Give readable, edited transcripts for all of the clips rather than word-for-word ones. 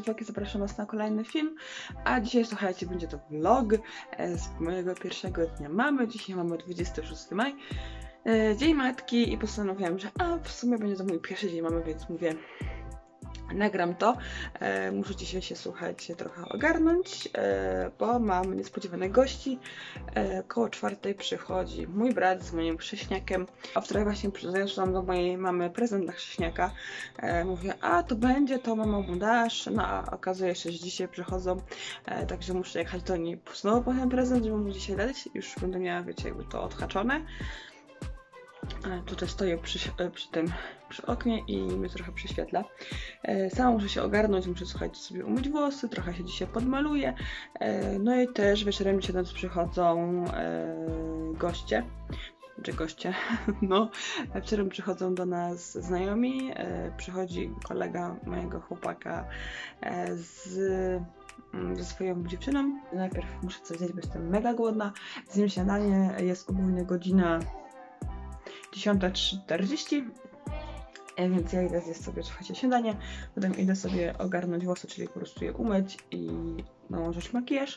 dziewczaki, zapraszam Was na kolejny film. A dzisiaj, słuchajcie, będzie to vlog z mojego pierwszego dnia mamy. Dzisiaj mamy 26 maj, Dzień Matki, i postanowiłam, że w sumie będzie to mój pierwszy dzień mamy, więc mówię, nagram to. Muszę dzisiaj się, słuchajcie, trochę ogarnąć, bo mam niespodziewanych gości. Koło 4 przychodzi mój brat z moim chrześniakiem. A wczoraj właśnie przyniosłam do mojej mamy prezent na chrześniaka. Mówię, to będzie, to mama mu dasz. No a okazuje się, że dzisiaj przychodzą, także muszę jechać do niej znowu po ten prezent, żeby mu dzisiaj dać. Już będę miała, wiecie, jakby to odhaczone. Tutaj stoję przy oknie i mnie trochę prześwietla. Sama muszę się ogarnąć, muszę, słuchajcie, sobie umyć włosy, trochę się dzisiaj podmaluję. No i też wieczorem dzisiaj do nas przychodzą goście. No, wieczorem przychodzą do nas znajomi. Przychodzi kolega mojego chłopaka ze swoją dziewczyną. Najpierw muszę coś zjeść, bo jestem mega głodna. Zjem śniadanie, jest ogólnie godzina 10:40, więc ja idę zjeść sobie, słuchajcie, śniadanie, potem idę sobie ogarnąć włosy, czyli po prostu je umyć i nałożyć makijaż,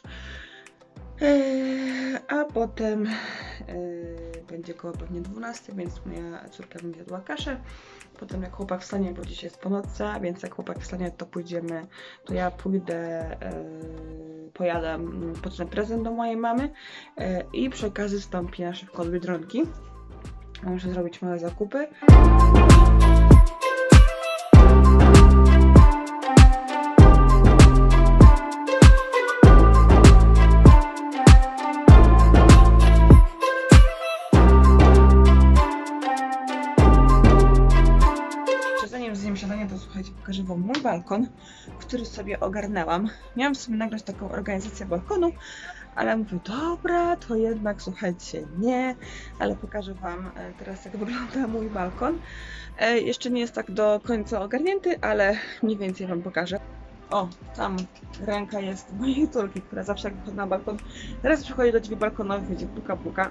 a potem będzie koło pewnie 12, więc moja córka będzie jadła kaszę. Potem jak chłopak wstanie, bo dzisiaj jest po nocy, więc jak chłopak wstanie, to ja pójdę, pojadę po ten prezent do mojej mamy i przy okazji wstąpię na szybko od Biedronki. Muszę zrobić małe zakupy. Zanim zjem śniadanie, to słuchajcie, pokażę Wam mój balkon, który sobie ogarnęłam. Miałam sobie nagrać taką organizację balkonu, ale mówię, dobra, to jednak, słuchajcie, nie, ale pokażę Wam teraz, jak wygląda mój balkon. Jeszcze nie jest tak do końca ogarnięty, ale mniej więcej Wam pokażę. O, tam ręka jest mojej córki, która zawsze jak wychodzi na balkon, teraz przychodzi do drzwi balkonowych, będzie puka, puka.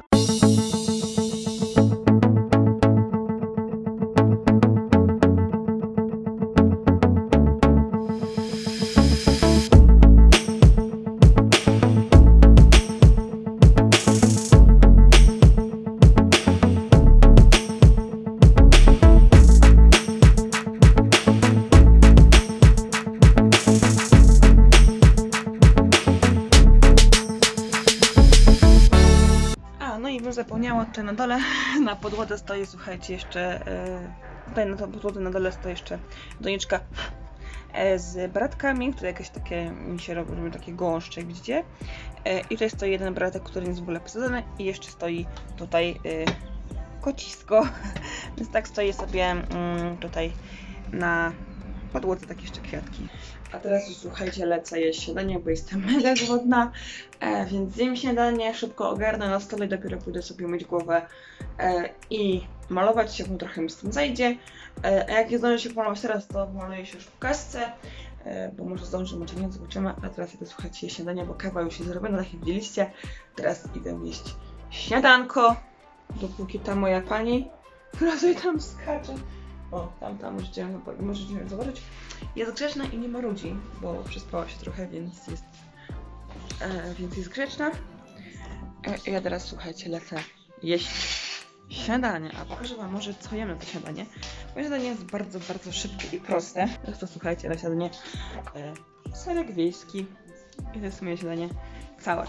Zapomniałam, tutaj na dole, na podłodze stoi, słuchajcie, jeszcze, tutaj na podłodze na dole stoi jeszcze doniczka z bratkami, które jakieś takie, mi się robią takie gąszcze, jak widzicie. I tutaj stoi jeden bratek, który nie jest w ogóle posadzony, i jeszcze stoi tutaj kocisko, więc tak stoi sobie tutaj na podłodze takie jeszcze kwiatki. A teraz już, słuchajcie, lecę jeść śniadanie, bo jestem mega głodna, więc zjem śniadanie, szybko ogarnę na stole, dopiero pójdę sobie myć głowę i malować się, bo trochę mi z tym zajdzie. A jak nie zdążę się pomalować teraz, to maluję się już w kasce, bo może zdążę, może nie, zobaczymy. A teraz idę, słuchajcie, jeść śniadanie, bo kawa już jest zrobiona, tak jak widzieliście. Teraz idę jeść śniadanko, dopóki ta moja pani, która sobie tam skacze, tam możecie zobaczyć, jest grzeczna i nie marudzi, bo przespała się trochę, więc jest grzeczna. Ja teraz, słuchajcie, lecę jeść śniadanie, a pokażę Wam może, co jem na to śniadanie. Moje śniadanie jest bardzo, bardzo szybkie i proste. Teraz to, słuchajcie, na śniadanie serek wiejski i to jest moje śniadanie całe.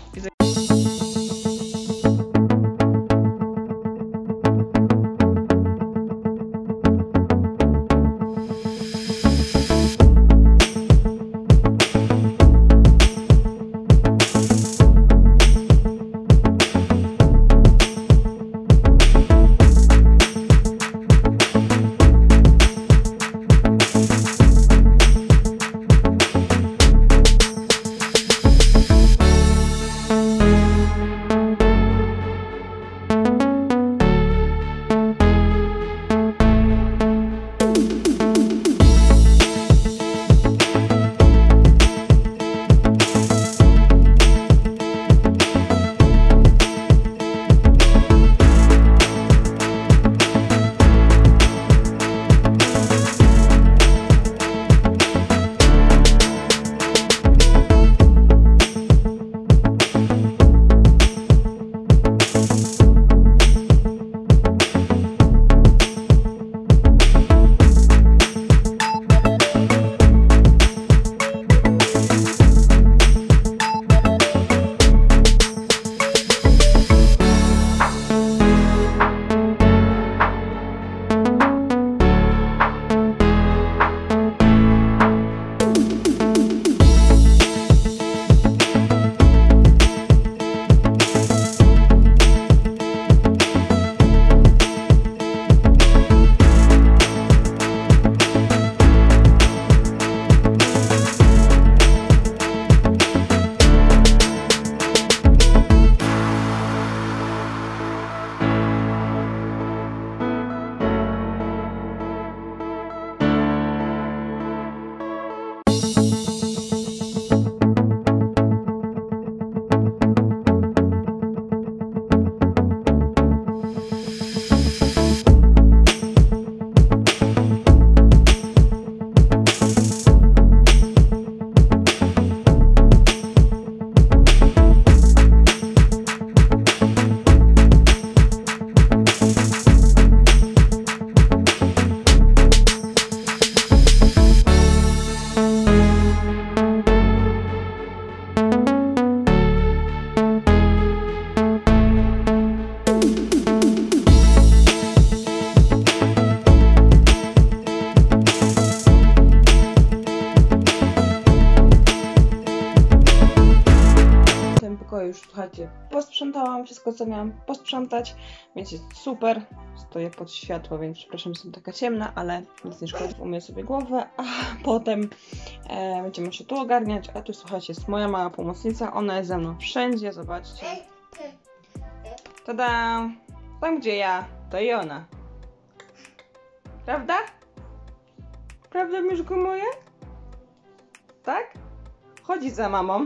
słuchajcie, posprzątałam wszystko, co miałam posprzątać, więc jest super. Stoję pod światło, więc przepraszam, jestem taka ciemna, ale nic nie szkodzi. Umyję sobie głowę, a potem będziemy się tu ogarniać, a tu słuchajcie, jest moja mała pomocnica, ona jest ze mną wszędzie, zobaczcie. Tada! Tam gdzie ja, to i ona. Prawda? Prawda, myszku moje? Tak? Chodzi za mamą.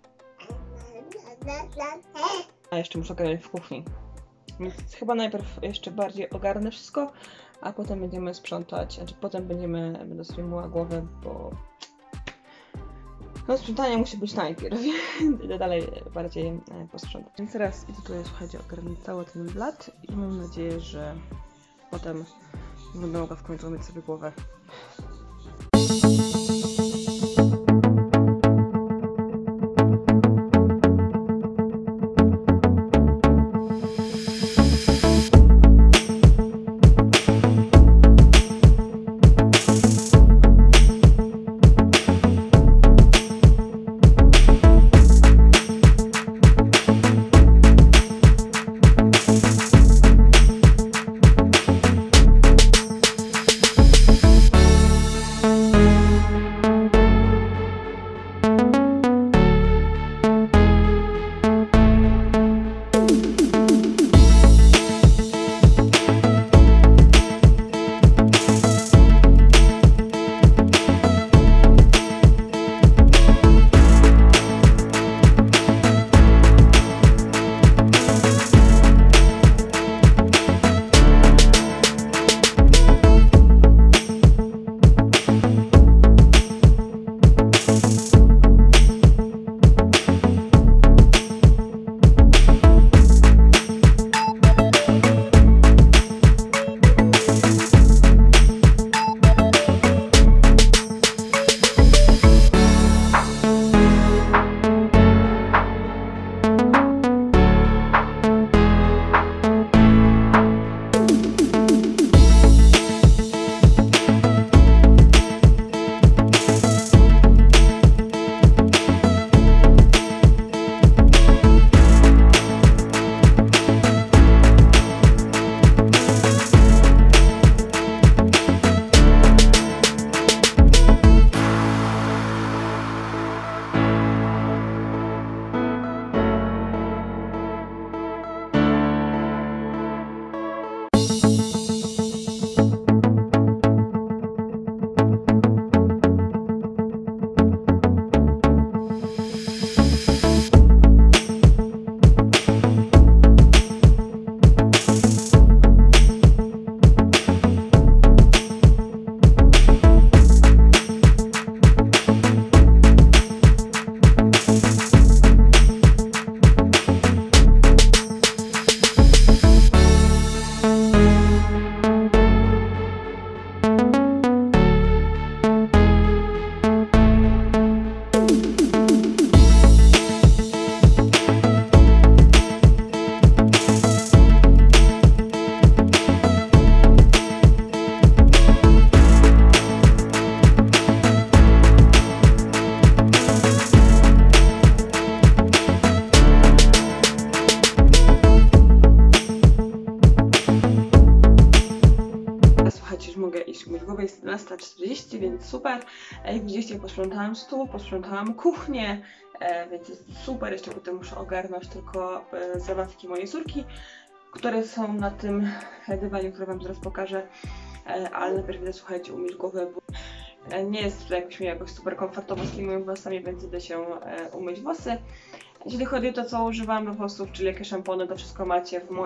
A jeszcze muszę grać w kuchni. Więc chyba najpierw jeszcze bardziej ogarnę wszystko, a potem będziemy sprzątać, znaczy potem będę sobie myła głowę, bo no sprzątanie musi być najpierw, idę dalej bardziej posprzątać. Więc teraz idę tutaj, słuchajcie, ogarnąć cały ten blat i mam nadzieję, że potem będę mogła w końcu myć sobie głowę. umyć głowę, jest 11:40, więc super. Jak widzieliście, posprzątałam stół, posprzątałam kuchnię, więc jest super. Jeszcze potem muszę ogarnąć tylko zabawki mojej córki, które są na tym dywaniu, które wam zaraz pokażę, ale najpierw idę, słuchajcie, umyć głowę, bo nie jest tutaj jakoś super komfortowo z tymi włosami, więc idę się umyć włosy. Jeśli chodzi o to, co używam do włosów, czyli jakie szampony, to wszystko macie w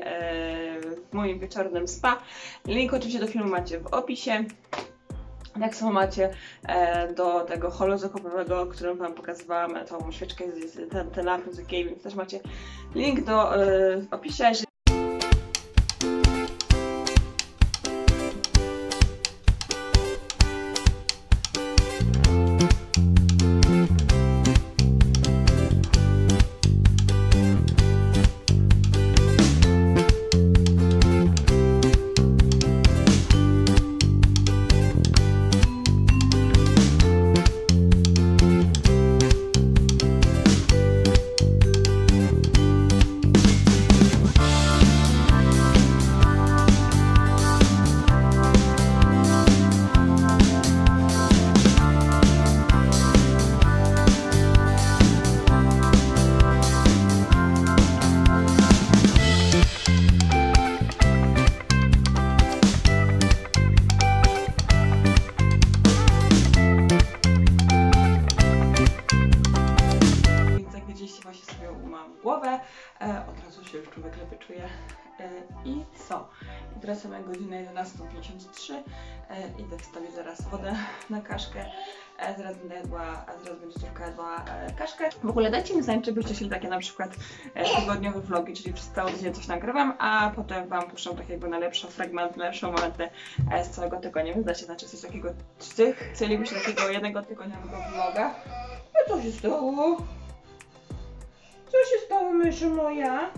moim wieczornym spa. Link oczywiście do filmu macie w opisie. Tak samo macie do tego holu zakupowego, którym wam pokazywałam, tą świeczkę, ten napój z Ikei, więc też macie link w opisie. Od razu się już człowiek lepiej czuje. I co? I teraz mamy godzinę 11:53. Idę wstawić zaraz wodę na kaszkę. Zaraz będę jadła, zaraz będzie córka jadła kaszkę. W ogóle dajcie mi znać, czy byście chcieli takie na przykład tygodniowe vlogi, czyli przez cały tydzień coś nagrywam, a potem wam puszczam tak jakby najlepsze fragmenty, najlepsze momenty z całego tygodnia. Więc dajcie znać, czy coś takiego, czy chcielibyście takiego jednego tygodniowego vloga. A co się stało? Co się stało, myszy moja?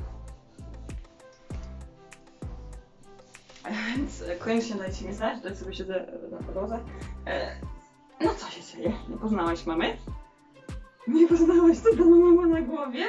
Więc koniecznie dajcie mi znać, tutaj sobie siedzę na podłodze. No co się dzieje? Nie poznałaś mamy? Nie poznałaś, co ta mama ma na głowie?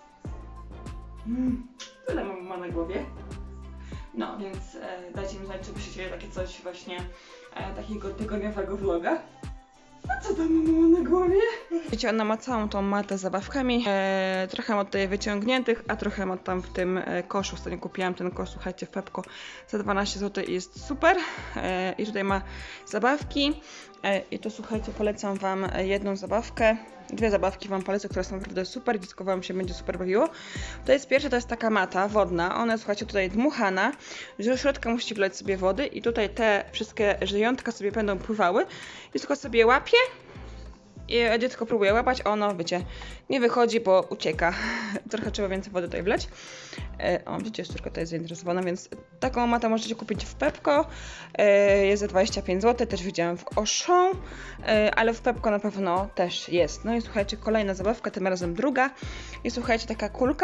Co ta mama ma na głowie? No, więc dajcie mi znać, czy byście chcieli takie coś właśnie, takiego tygodniowego vloga. A co ta mama ma na głowie? Wiecie, ona ma całą tą matę z zabawkami. Trochę mam tutaj wyciągniętych, a trochę mam tam w tym koszu. Ostatnio kupiłam ten kosz, słuchajcie, w Pepko za 12 zł i jest super. I tutaj ma zabawki. I to słuchajcie, polecam wam jedną zabawkę. Dwie zabawki wam polecę, które są naprawdę super. Dziecko wam się będzie super bawiło. To jest pierwsza, to jest taka mata wodna. Ona jest, słuchajcie, tutaj dmuchana, że do środka musicie wlać sobie wody i tutaj te wszystkie żyjątka sobie będą pływały. Dziecko sobie łapie i dziecko próbuje łapać, ono, wiecie, nie wychodzi, bo ucieka. Trochę trzeba więcej wody tutaj wlać. O, widzicie, córka tutaj jest zainteresowana, więc taką matę możecie kupić w Pepko. Jest za 25 zł, też widziałam w Auchan, ale w Pepko na pewno też jest. No i słuchajcie, kolejna zabawka, tym razem druga. I słuchajcie, taka kulka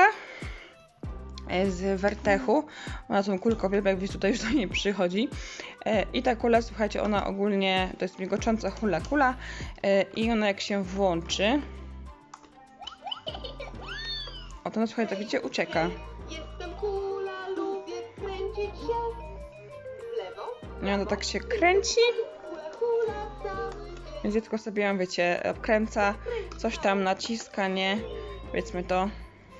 z Wertechu. Ona tą kulkę uwielbia, jak tutaj już do niej przychodzi. I ta kula, słuchajcie, ona ogólnie to jest migocząca kula i ona jak się włączy, o to, no słuchajcie, tak widzicie, ucieka. Jestem kula, lubię kręcić się w lewo. I ona tak się kręci. Więc dziecko sobie ją, wiecie, obkręca, coś tam naciska, nie? Powiedzmy to.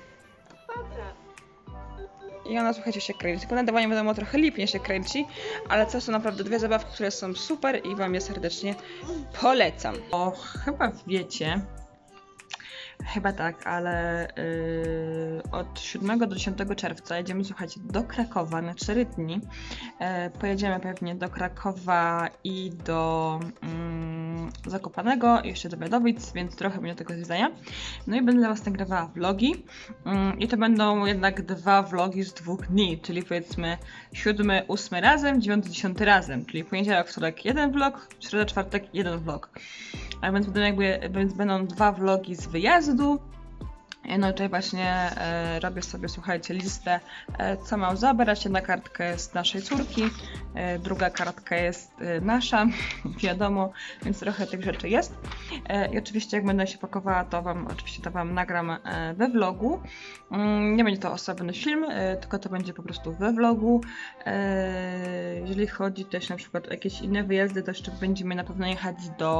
I ona, słuchajcie, się kręci. Tylko nadawanie wiadomo trochę lipnie się kręci, ale to są naprawdę dwie zabawki, które są super i wam je serdecznie polecam. O, chyba wiecie, chyba tak, ale od 7 do 10 czerwca jedziemy, słuchajcie, do Krakowa na 4 dni. Pojedziemy pewnie do Krakowa i do Zakopanego, i jeszcze do Wiadowic, więc trochę będzie tego zwiedzania. No i będę dla was nagrywała vlogi. I to będą jednak 2 vlogi z 2 dni, czyli powiedzmy 7, 8 razem, 9, 10 razem, czyli poniedziałek, wtorek 1 vlog, środa, czwartek 1 vlog. A więc będą 2 vlogi z wyjazdu. No i tutaj właśnie robię sobie, słuchajcie, listę, co mam zabrać. Jedna kartka jest naszej córki, druga kartka jest nasza, wiadomo, więc trochę tych rzeczy jest. I oczywiście jak będę się pakowała, to wam nagram we vlogu. Nie będzie to osobny film, tylko to będzie po prostu we vlogu. Jeżeli chodzi też na przykład o jakieś inne wyjazdy, to jeszcze będziemy na pewno jechać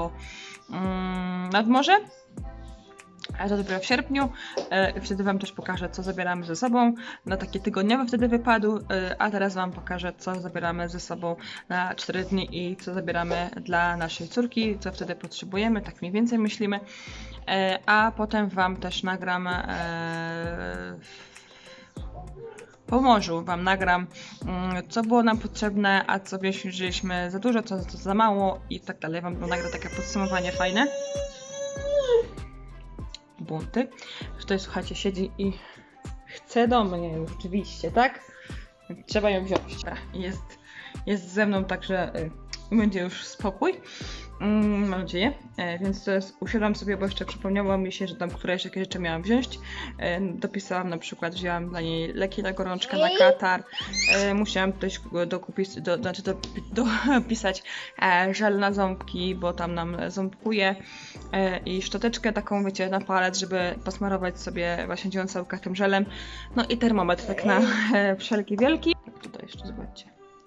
nad morze. A to dopiero w sierpniu. Wtedy wam też pokażę, co zabieramy ze sobą na takie tygodniowe wtedy wypadu, a teraz wam pokażę, co zabieramy ze sobą na 4 dni i co zabieramy dla naszej córki, co wtedy potrzebujemy, tak mniej więcej myślimy, a potem wam też nagram po morzu, wam nagram, co było nam potrzebne, a co wzięliśmy za dużo, co za mało i tak dalej. Wam nagram takie podsumowanie fajne. Bunty. Tutaj, słuchajcie, siedzi i chce do mnie już, oczywiście, tak? Trzeba ją wziąć. Jest ze mną, także będzie już spokój. Mam nadzieję. Więc teraz usiadłam sobie, bo jeszcze przypomniało mi się, że tam któreś jakieś rzeczy miałam wziąć. Dopisałam na przykład, wzięłam dla niej leki na gorączkę, na katar. Musiałam też dopisać żel na ząbki, bo tam nam ząbkuje. I szczoteczkę taką, wiecie, na palec, żeby posmarować sobie właśnie dziąsełka tym żelem. No i termometr tak na wszelki wielki. Tutaj jeszcze zobaczcie.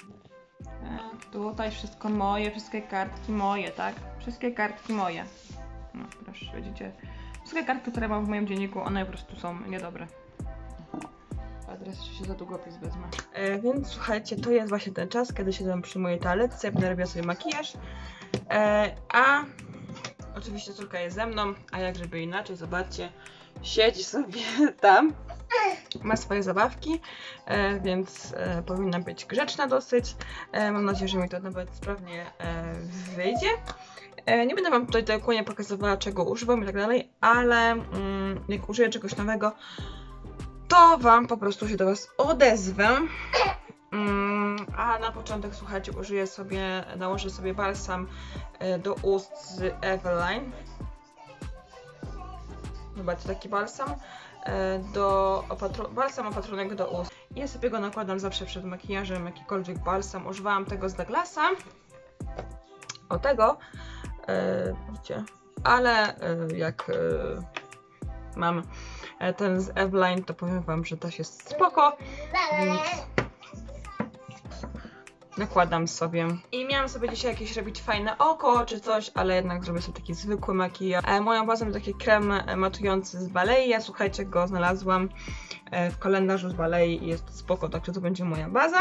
Tutaj wszystko moje, wszystkie kartki moje, tak? Wszystkie kartki moje. No proszę, widzicie. Wszystkie kartki, które mam w moim dzienniku, one po prostu są niedobre. A teraz jeszcze się za długopis wezmę. Więc słuchajcie, to jest właśnie ten czas, kiedy siedzę przy mojej toaletce, będę robiła sobie makijaż. A oczywiście córka jest ze mną, a jak żeby inaczej, zobaczcie, siedzi sobie tam. Ma swoje zabawki, więc powinna być grzeczna dosyć. Mam nadzieję, że mi to nawet sprawnie wyjdzie. Nie będę wam tutaj dokładnie pokazywała, czego używam i tak dalej, ale jak użyję czegoś nowego, to wam po prostu się do was odezwę. A na początek, słuchajcie, nałożę sobie balsam do ust z Eveline. Zobaczcie, taki balsam. Balsam opatrunek do ust. Ja sobie go nakładam zawsze przed makijażem, jakikolwiek balsam. Używałam tego z Douglasa. O tego, widzicie, ale jak mam ten z Eveline, to powiem wam, że też jest spoko, więc nakładam sobie. I miałam sobie dzisiaj jakieś robić fajne oko czy coś, ale jednak zrobię sobie taki zwykły makijaż. Moją bazą to taki krem matujący z Balei. Ja, słuchajcie, go znalazłam w kalendarzu z Balei i jest spoko, także to będzie moja baza.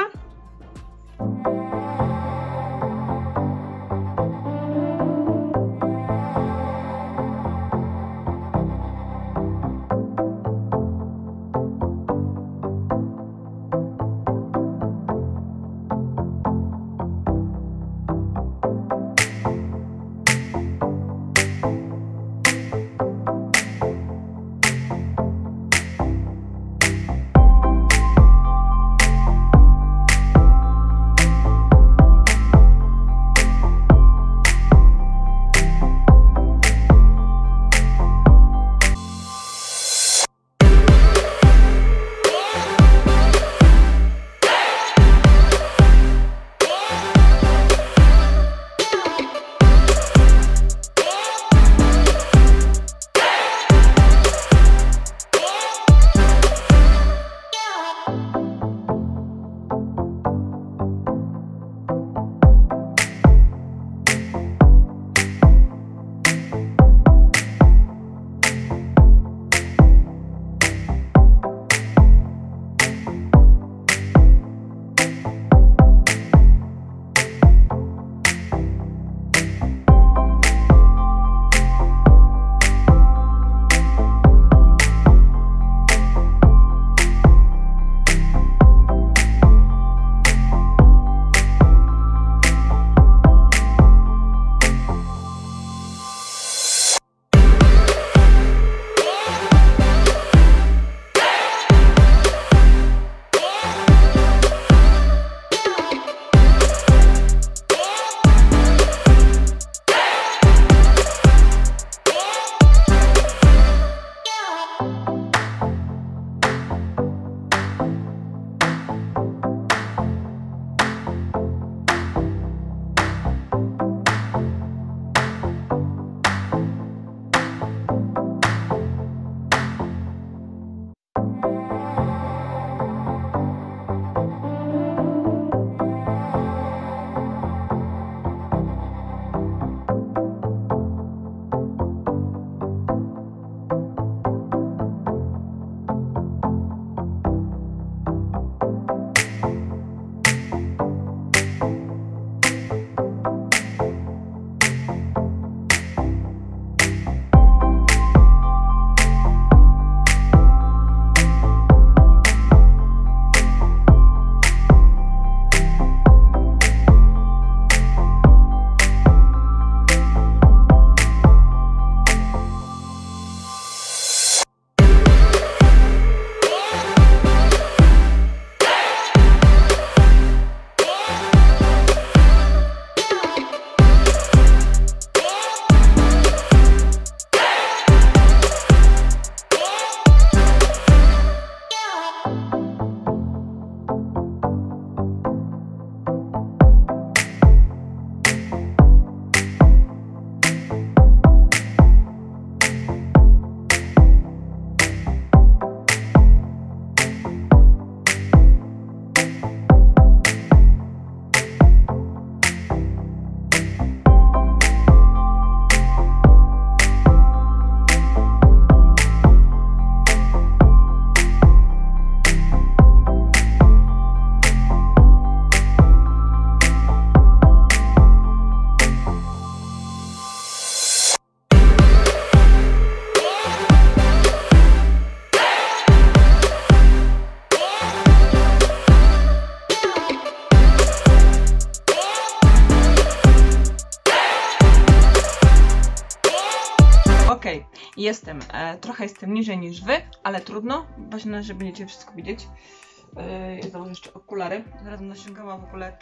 Okej, trochę jestem niżej niż wy, ale trudno, ważne, że będziecie wszystko widzieć. Ja założę jeszcze okulary. Zaraz będę ściągała w ogóle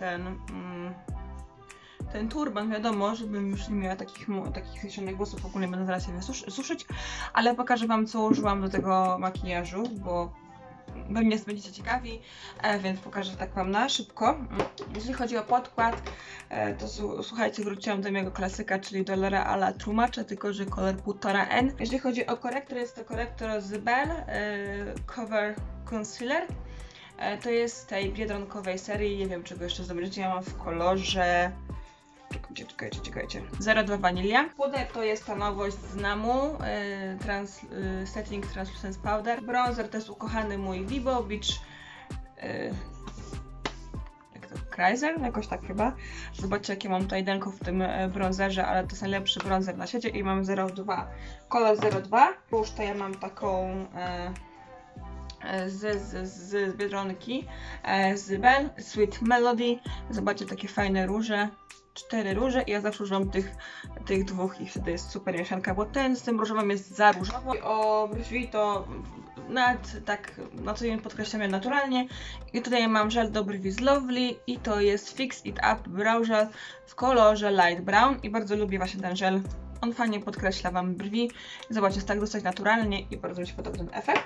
ten turban, wiadomo, żebym już nie miała takich zjesionych włosów, ogólnie będę zaraz je suszyć, ale pokażę wam, co użyłam do tego makijażu, bo pewnie będziecie ciekawi, więc pokażę tak wam na szybko. Jeżeli chodzi o podkład, to słuchajcie, wróciłam do mojego klasyka, czyli do L'Oreala Tłumacza, tylko że kolor 1,5N. Jeżeli chodzi o korektor, jest to korektor z Belle Cover Concealer. To jest z tej biedronkowej serii, nie wiem czego jeszcze zobaczycie, ja mam w kolorze... Czekajcie. 02 Vanilla. Puder to jest ta nowość z Namu, Setting Translucent Powder. Bronzer to jest ukochany mój Vivo Beach Chrysler, jakoś tak chyba. Zobaczcie, jakie mam tutaj denko w tym bronzerze, ale to jest najlepszy bronzer na świecie i mam 02. Kolor 02. Róż to ja mam taką z Biedronki, z Belle Sweet Melody. Zobaczcie, takie fajne róże. 4 róże i ja zawsze używam tych dwóch i wtedy jest super mieszanka, bo ten z tym różowym jest za różowo. O brwi to nawet tak na co dzień podkreślam je naturalnie. I tutaj mam żel do brwi z Lovely i to jest Fix It Up Brow Gel w kolorze Light Brown i bardzo lubię właśnie ten żel. On fajnie podkreśla wam brwi. Zobaczcie, jest tak dosyć naturalnie i bardzo mi się podoba ten efekt.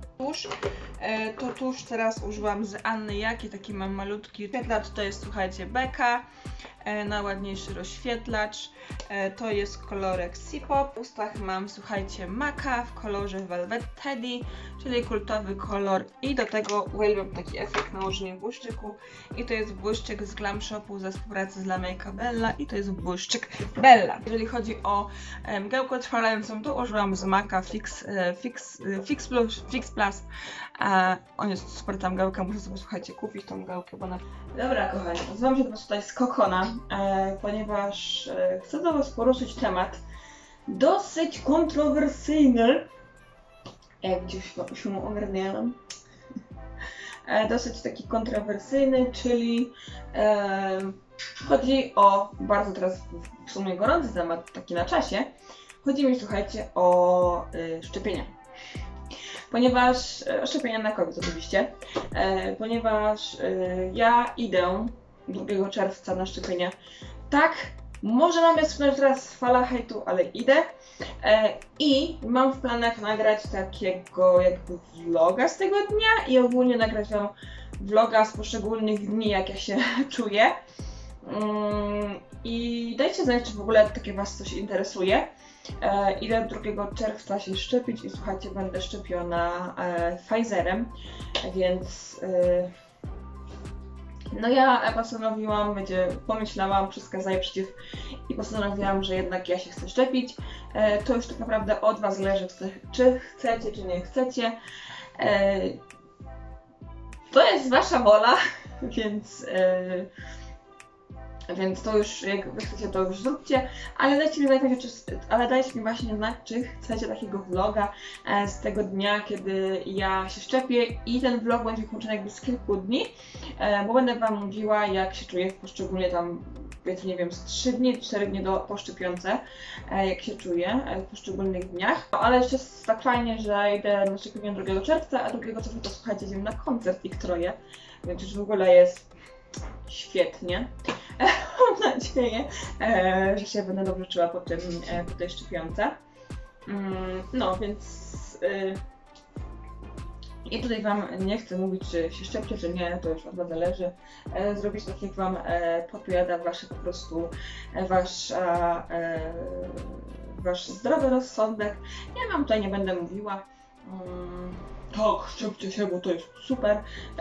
Tusz teraz użyłam z Anny Jaki, taki mam malutki rozświetlacz, to jest, słuchajcie, Beka, najładniejszy rozświetlacz, to jest kolorek C-Pop. W ustach mam, słuchajcie, Maka w kolorze Velvet Teddy, czyli kultowy kolor i do tego uwielbiam taki efekt nałożenia błyszczyku i to jest błyszczyk z Glam Shopu ze współpracy z La Make Bella i to jest błyszczyk Bella. Jeżeli chodzi o mgiełkę trwającą, to użyłam z Maka Fix Plus. On jest super, ta mgiełka, muszę sobie, słuchajcie, kupić tą mgiełkę, bo na... Dobra, kochani, nazywam się teraz tutaj z Kokona, ponieważ chcę do was poruszyć temat dosyć kontrowersyjny, jak gdzieś się ogarniałam. Dosyć taki kontrowersyjny, czyli chodzi o bardzo teraz w sumie gorący temat, taki na czasie. Chodzi mi, słuchajcie, o szczepienia. Ponieważ, szczepienia na COVID oczywiście, ponieważ ja idę 2 czerwca na szczepienia. Tak, może nam jest teraz fala hejtu, ale idę i mam w planach nagrać takiego jakby vloga z tego dnia i ogólnie nagrać wam vloga z poszczególnych dni, jak ja się czuję. I dajcie znać, czy w ogóle takie was coś interesuje. Idę 2 czerwca się szczepić i słuchajcie, będę szczepiona Pfizerem, więc no ja postanowiłam, pomyślałam, wszystko za i przeciw i postanowiłam, że jednak ja się chcę szczepić. To już tak naprawdę od was zależy, czy chcecie, czy nie chcecie. To jest wasza wola, więc to już, jak wy chcecie, to już zróbcie, ale dajcie mi właśnie znać, czy chcecie takiego vloga z tego dnia, kiedy ja się szczepię i ten vlog będzie połączony jakby z kilku dni, bo będę wam mówiła, jak się czuję poszczególnie tam, powiedzmy, nie wiem, z 3 dni, 4 dni po szczepionce, jak się czuję w poszczególnych dniach. No, ale jeszcze jest tak fajnie, że idę na szczepienie 2 czerwca, a 2 czerwca to, słuchajcie, idziemy na koncert ich troje, więc już w ogóle jest świetnie. Mam nadzieję, że się będę dobrze czuła po tej szczepionce. No więc i tutaj wam nie chcę mówić, czy się szczepcie, czy nie, to już od was zależy. Zrobić tak, jak wam podpowiada wasz po prostu wasz zdrowy rozsądek. Ja wam tutaj nie będę mówiła, tak, szczepcie się, bo to jest super.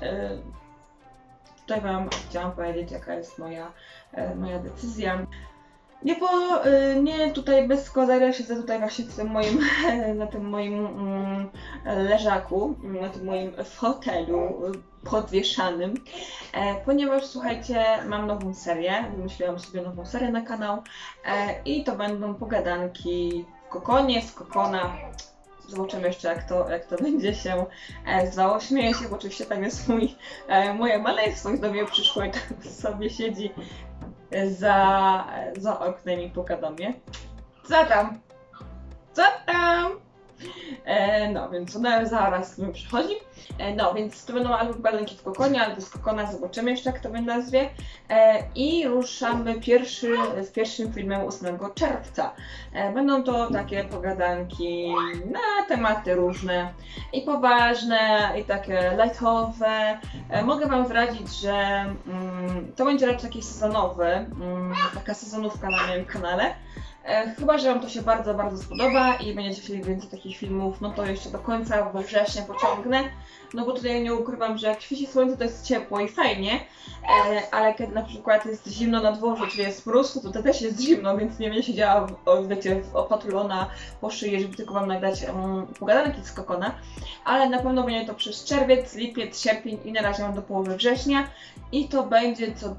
Tutaj wam chciałam powiedzieć, jaka jest moja decyzja. Nie tutaj bez kozera, siedzę tutaj właśnie na tym moim leżaku, na tym moim fotelu podwieszanym, ponieważ, słuchajcie, mam nową serię, wymyśliłam sobie nową serię na kanał i to będą pogadanki w Kokonie, z Kokona. Zobaczymy jeszcze, jak to będzie się zdało. Śmieję się, bo oczywiście tam jest moje maleństwo do mnie przyszło i tam sobie siedzi za oknem i puka do mnie. Co tam? Co tam? No, więc ona zaraz mi przychodzi. No, więc to będą albo balenki w kokonie, albo z kokona, zobaczymy jeszcze jak to będzie nazwie. I ruszamy z pierwszym filmem 8 czerwca. Będą to takie pogadanki na tematy różne i poważne, i takie lightowe. Mogę Wam zdradzić, że to będzie raczej taki sezonowy, taka sezonówka na moim kanale. Chyba że Wam to się bardzo, bardzo spodoba i będziecie chcieli więcej takich filmów, no to jeszcze do końca września pociągnę. No bo tutaj nie ukrywam, że jak świeci słońce to jest ciepło i fajnie, ale kiedy na przykład jest zimno na dworze, czyli jest mróz, to tutaj też jest zimno, więc nie będę siedziała opatulona po szyję, żeby tylko Wam nagrać pogadanki z kokona. Ale na pewno będzie to przez czerwiec, lipiec, sierpień i na razie mam do połowy września. I to będzie co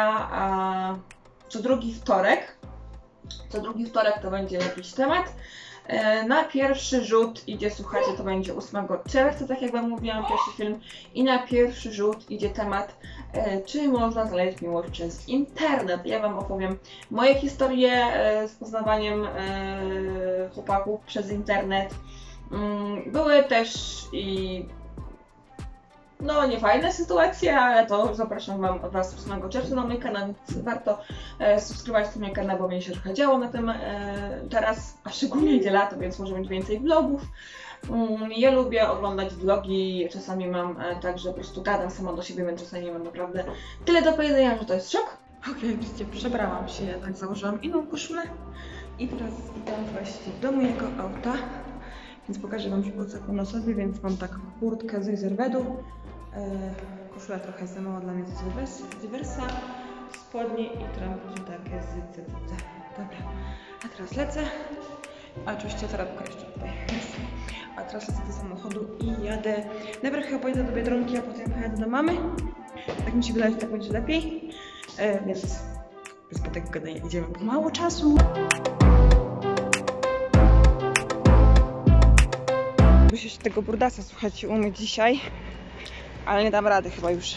drugi wtorek. Co drugi wtorek to będzie jakiś temat. Na pierwszy rzut idzie, słuchajcie, to będzie 8 czerwca, tak jak Wam mówiłam, pierwszy film. I na pierwszy rzut idzie temat, czy można znaleźć miłość przez internet. Ja Wam opowiem moje historie z poznawaniem chłopaków przez internet. Były też i no niefajne sytuacje, ale to zapraszam Was 8 czerwca na mój kanał, więc warto subskrybować mój kanał, bo będzie się trochę działo na tym teraz, a szczególnie idzie lato, więc może być więcej vlogów. Ja lubię oglądać vlogi, czasami mam tak, że po prostu gadam sama do siebie, więc czasami mam naprawdę tyle do powiedzenia, że to jest szok. Okej, widzicie, przebrałam się, jednak założyłam inną koszulę i teraz idę właśnie do mojego auta, więc pokażę Wam po na sobie, więc mam taką kurtkę z Rezerwedu. Koszula trochę za mała dla mnie z Diversa, spodnie i trampki takie z CCC. Dobra, a teraz lecę. A oczywiście torebka jeszcze tutaj jest. A teraz lecę do samochodu i jadę. Najpierw chyba pojadę do Biedronki, a potem pojadę do mamy. Tak mi się wydaje, że tak będzie lepiej. Więc bez potek gadania idziemy, bo mało czasu. Muszę się tego burdasa, słuchajcie, umyć dzisiaj. Ale nie dam rady chyba już.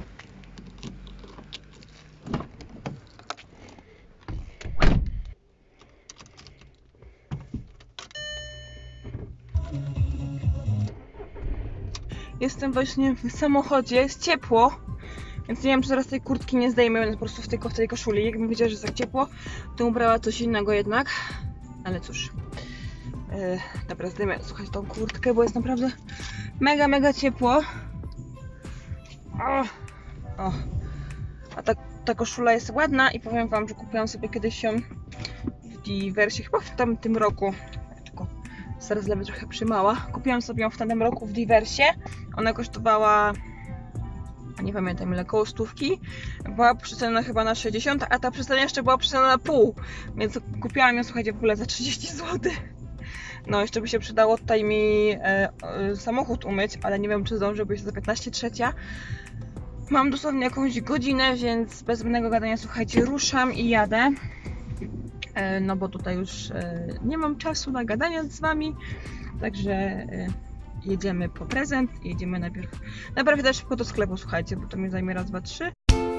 Jestem właśnie w samochodzie, jest ciepło, więc nie wiem, czy zaraz tej kurtki nie zdejmę, będę po prostu w tej koszuli. Jakbym wiedziała, że jest tak ciepło, to ubrała coś innego jednak. Ale cóż. Dobra, zdejmę, słuchajcie, tą kurtkę, bo jest naprawdę mega, mega ciepło. A ta koszula jest ładna i powiem Wam, że kupiłam sobie kiedyś ją w Diversie, chyba w tamtym roku. Tylko zaraz lewy trochę przymała. Kupiłam sobie ją w tamtym roku w Diversie. Ona kosztowała, nie pamiętam ile, koło 100. Była przeceniona chyba na 60, a ta przecena jeszcze była przeceniona na pół. Więc kupiłam ją, słuchajcie, w ogóle za 30 zł. No, jeszcze by się przydało tutaj mi samochód umyć, ale nie wiem, czy zdążę, bo jest za 15:03. Mam dosłownie jakąś godzinę, więc bez zbędnego gadania, słuchajcie, ruszam i jadę. No bo tutaj już nie mam czasu na gadanie z Wami, także jedziemy po prezent. Jedziemy najpierw też szybko do sklepu, słuchajcie, bo to mi zajmie raz, dwa, trzy.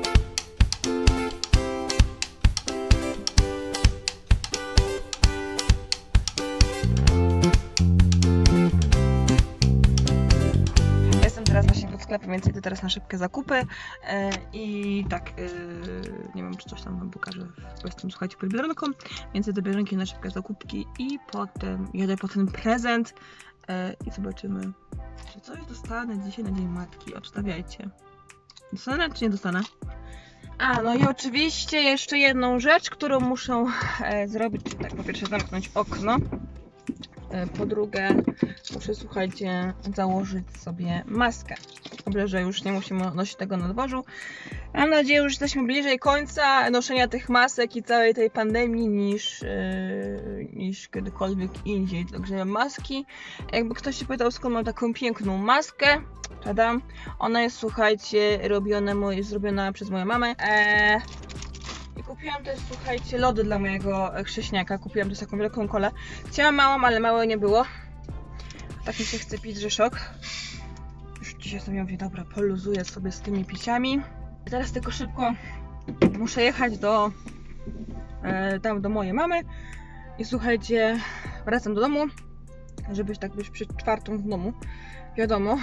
Więc idę teraz na szybkie zakupy i tak, nie wiem, czy coś tam Wam pokażę, bo jestem, słuchajcie, pod Biedronką, więc idę do Biedronki na szybkie zakupki i potem jadę po ten prezent i zobaczymy, czy coś dostanę dzisiaj na Dzień Matki. Odstawiajcie. Dostanę czy nie dostanę? A, no i oczywiście jeszcze jedną rzecz, którą muszę zrobić, czyli tak, po pierwsze zamknąć okno. Po drugie, muszę, słuchajcie, założyć sobie maskę. Dobrze, że już nie musimy nosić tego na dworzu. Mam nadzieję, że już jesteśmy bliżej końca noszenia tych masek i całej tej pandemii niż kiedykolwiek indziej. Także maski. Jakby ktoś się pytał, skąd mam taką piękną maskę, tadam. Ona jest, słuchajcie, zrobiona przez moją mamę. I kupiłam też, słuchajcie, lody dla mojego chrześniaka. Kupiłam też taką wielką kolę. Chciałam małą, ale małej nie było. Tak mi się chce pić, że szok. Już dzisiaj sobie mówię, dobra, poluzuję sobie z tymi piciami. Teraz tylko szybko muszę jechać tam do mojej mamy. I słuchajcie, wracam do domu, żeby tak być przed 4 w domu. Wiadomo.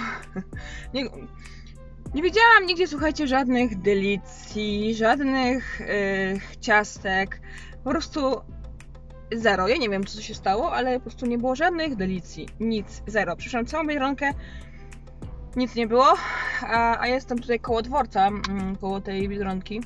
Nie widziałam nigdzie, słuchajcie, żadnych delicji, żadnych ciastek. Po prostu zero. Ja nie wiem, co się stało, ale po prostu nie było żadnych delicji. Nic. Zero. Przyszłam całą Biedronkę. Nic nie było. A jestem tutaj koło dworca, koło tej Biedronki.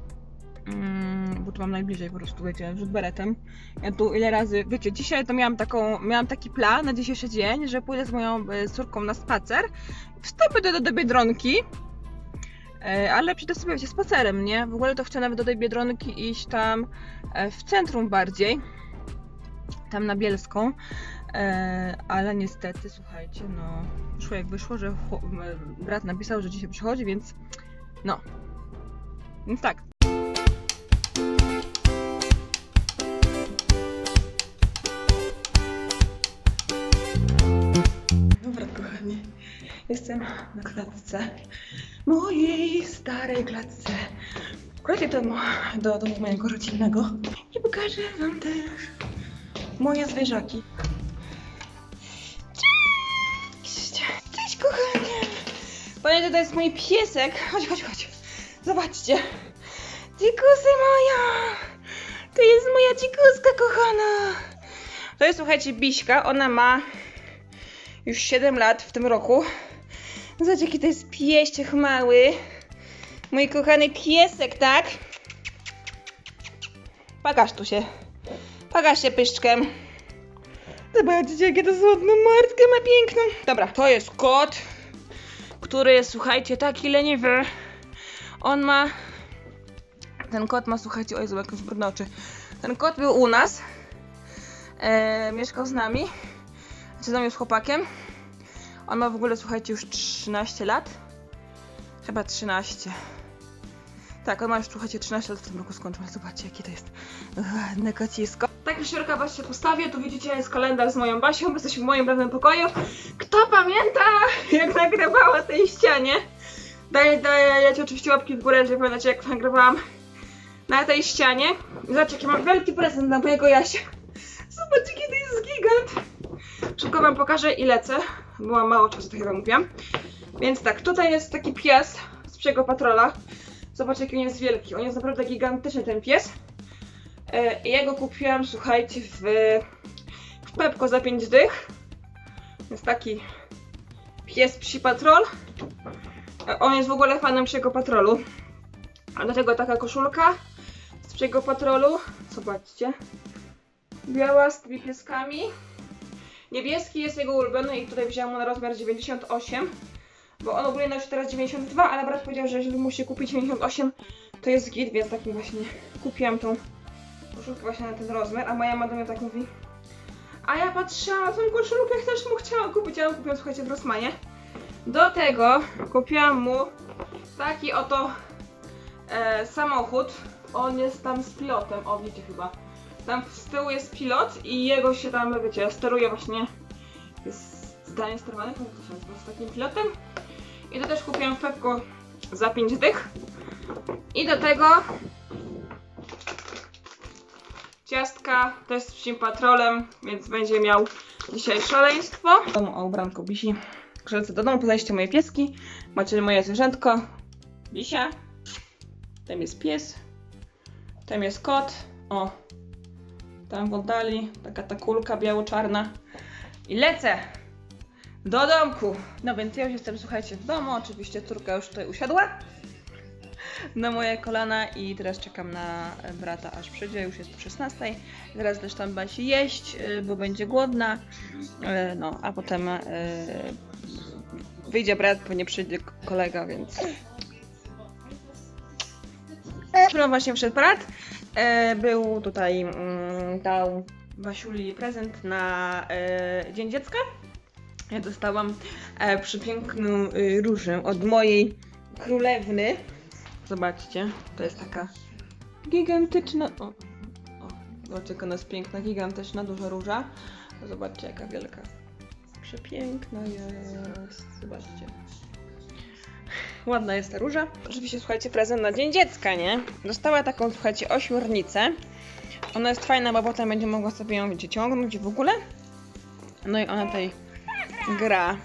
Bo tu mam najbliżej po prostu, wiecie, rzut beretem. Ja tu ile razy, wiecie, dzisiaj to miałam taki plan na dzisiejszy dzień, że pójdę z moją córką na spacer. Wstąpię do Biedronki, ale przyjdę sobie, wiecie, spacerem, nie? W ogóle to chcę nawet do tej Biedronki iść tam w centrum bardziej, tam na Bielską, ale niestety, słuchajcie, no, wyszło jak wyszło, że brat napisał, że dzisiaj przychodzi, więc no, więc tak. Dobra, kochani, jestem na klatce, mojej starej klatce. Wrócę do domu mojego rodzinnego i pokażę wam też moje zwierzaki. Cześć! Cześć, kochanie! Pamiętajcie, to jest mój piesek. Chodź. Zobaczcie. Dzikusy moja! To jest moja dzikuska kochana. To jest, słuchajcie, Biśka. Ona ma już 7 lat w tym roku. Zobaczcie, jaki to jest pieściech mały. Mój kochany piesek, tak? Pokaż się pyszczkiem. Zobaczcie, jakie to słodne martkę ma piękną. Dobra, to jest kot, który jest, słuchajcie, taki leniwy. Ten kot ma, słuchajcie, oj, zobacz, jakieś brudne oczy. Ten kot był u nas. Mieszkał z nami. Z nami z chłopakiem. On ma w ogóle, słuchajcie, już 13 lat. Chyba 13. Tak, on ma już, słuchajcie, 13 lat w tym roku skończył. Zobaczcie, jakie to jest ładne kocisko. Tak, Siorka, was się postawię. Tu widzicie, jest kalendarz z moją Basią. Jesteśmy w moim prawym pokoju. Kto pamięta, jak nagrywała tej ścianie? Dajcie oczywiście łapki w górę, jeżeli pamiętacie, jak nagrywałam na tej ścianie. Zobaczcie, jaki mam wielki prezent na mojego Jasia. Zobaczcie, jaki to jest gigant. Szybko wam pokażę i lecę. Byłam mało czasu, tak jak wam mówiłam. Więc tak, tutaj jest taki pies z Psiego Patrola. Zobaczcie, jaki on jest wielki. On jest naprawdę gigantyczny, ten pies. Ja go kupiłam, słuchajcie, w Pepko za 5 dych. Jest taki pies Psi Patrol. On jest w ogóle fanem Psiego Patrolu. A do tego taka koszulka z Psiego Patrolu. Zobaczcie. Biała z tymi pieskami. Niebieski jest jego ulubiony i tutaj wziąłem mu na rozmiar 98. Bo on ogólnie już teraz 92, ale brat powiedział, że jeżeli musi kupić 98, to jest git, więc takim właśnie kupiłam tą koszulkę właśnie na ten rozmiar, a moja mama do mnie tak mówi. A ja patrzyłam na tą koszulkę, też mu chciałam kupić, ja ją kupiłam, słuchajcie, w Rossmanie. Do tego kupiłam mu taki oto samochód. On jest tam z pilotem, o widzicie chyba. Tam z tyłu jest pilot i jego się tam, wiecie, steruje właśnie, jest zdalnie sterowany, z takim pilotem. I to też kupiłam w Pepko za 5 dych. I do tego ciastka też z Psim Patrolem, więc będzie miał dzisiaj szaleństwo. O ubranko Bisi. Krzelce do domu, poznaliście moje pieski. Macie moje zwierzętko. Bisia. Tam jest pies. Tam jest kot. O. Tam w oddali taka ta kulka biało-czarna. I lecę do domku. No więc ja już jestem, słuchajcie, w domu. Oczywiście córka już tutaj usiadła na moje kolana i teraz czekam na brata, aż przyjdzie. Już jest po 16. Teraz też tam Basi jeść, bo będzie głodna. No, a potem wyjdzie brat, pewnie przyjdzie kolega, więc... Właśnie wszedł brat. Był tutaj, dał Basiuli prezent na Dzień Dziecka. Ja dostałam przepiękną różę od mojej królewny. Zobaczcie, to jest taka gigantyczna... Zobaczcie, jak ona jest piękna, gigantyczna, duża róża. Zobaczcie, jaka wielka. Przepiękna jest. Zobaczcie. Ładna jest ta róża. Oczywiście, słuchajcie, prezent na Dzień Dziecka, nie? Dostała taką, słuchajcie, ośmiornicę. Ona jest fajna, bo potem będzie mogła sobie ją, wiecie, ciągnąć w ogóle. No i ona tutaj gra.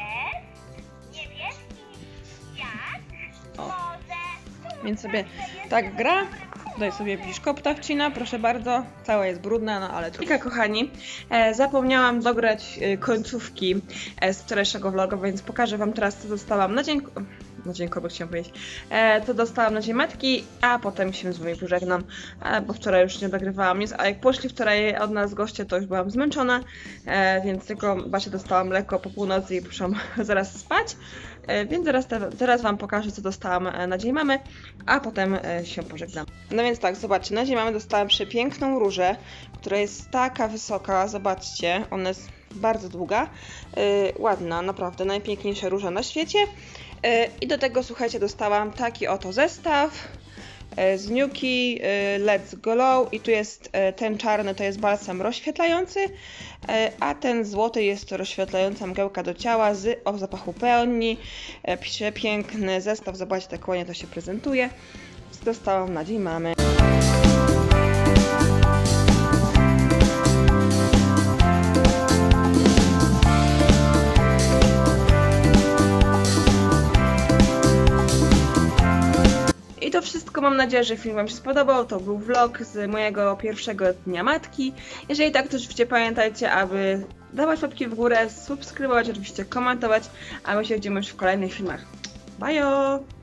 O. Więc sobie tak gra. Tutaj sobie biszkopta wcina, proszę bardzo. Cała jest brudna, no ale trudno. Kochani, zapomniałam dograć końcówki z wczorajszego vloga, więc pokażę wam teraz, co dostałam na dzień Kobiet, chciałam powiedzieć. To dostałam na Dzień Matki, a potem się z wami pożegnam, bo wczoraj już nie nagrywałam nic, a jak poszli wczoraj od nas goście, to już byłam zmęczona, więc tylko właśnie dostałam mleko po północy i poszłam zaraz spać. Więc teraz wam pokażę, co dostałam na Dzień Mamy, a potem się pożegnam. No więc tak, zobaczcie, na Dzień Mamy dostałam przepiękną różę, która jest taka wysoka, zobaczcie, ona jest bardzo długa, ładna, naprawdę, najpiękniejsza róża na świecie. I do tego, słuchajcie, dostałam taki oto zestaw z Nuki Let's Glow i tu jest ten czarny, to jest balsam rozświetlający, a ten złoty jest to rozświetlająca mgiełka do ciała o zapachu peoni. Przepiękny zestaw, zobaczcie, tak ładnie to się prezentuje. Dostałam na Dzień Mamy. I to wszystko, mam nadzieję, że film wam się spodobał. To był vlog z mojego pierwszego dnia matki. Jeżeli tak, to oczywiście pamiętajcie, aby dawać łapki w górę, subskrybować, oczywiście komentować, a my się widzimy już w kolejnych filmach. Bye!